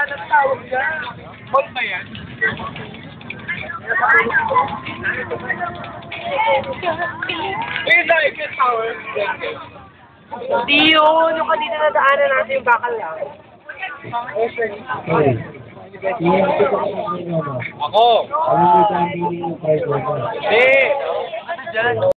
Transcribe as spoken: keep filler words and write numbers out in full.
Anong tawag dyan? Mall ba yan? Ayun na, Eiffel Tower. Hindi yun. Yung kanina nadaanan natin yung bakal lang. Okay. Iyan ko pa kung ano. Ako! Ano yung sabi niyo yung price mo? Hindi! Ano dyan?